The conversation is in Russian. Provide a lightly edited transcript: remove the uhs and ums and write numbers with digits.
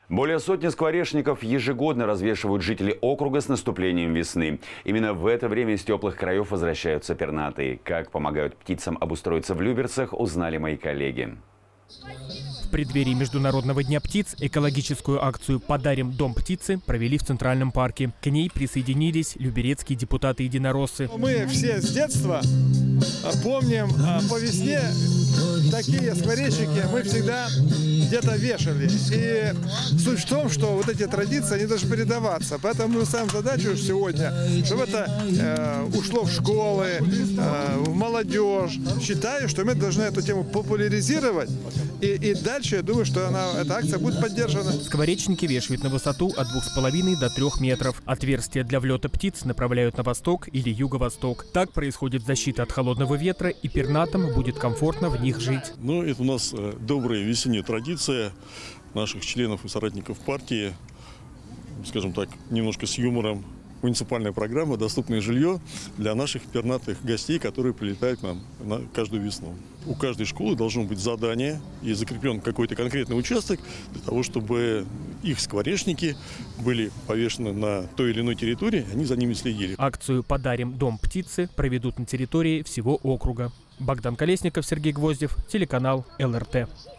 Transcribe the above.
Более сотни скворечников ежегодно развешивают жители округа с наступлением весны. Именно в это время из теплых краев возвращаются пернатые. Как помогают птицам обустроиться в Люберцах, узнали мои коллеги. В преддверии Международного дня птиц экологическую акцию «Подарим дом птицы» провели в Центральном парке. К ней присоединились люберецкие депутаты-единороссы. Мы все с детства помним, по весне такие скворечники мы всегда где-то вешали. И суть в том, что вот эти традиции, они должны передаваться. Поэтому мы ставим задачу сегодня, чтобы это ушло в школы, в молодежь. Считаю, что мы должны эту тему популяризировать. И дальше, я думаю, что эта акция будет поддержана. Скворечники вешают на высоту от 2,5 до 3 метров. Отверстия для влета птиц направляют на восток или юго-восток. Так происходит защита от холодного ветра, и пернатым будет комфортно в них жить. Ну, это у нас добрая весенняя традиция наших членов и соратников партии, скажем так, немножко с юмором. Муниципальная программа «Доступное жилье» для наших пернатых гостей, которые прилетают к нам на каждую весну. У каждой школы должно быть задание и закреплен какой-то конкретный участок для того, чтобы их скворечники были повешены на той или иной территории, они за ними следили. Акцию «Подарим дом птицы» проведут на территории всего округа. Богдан Колесников, Сергей Гвоздев, телеканал ЛРТ.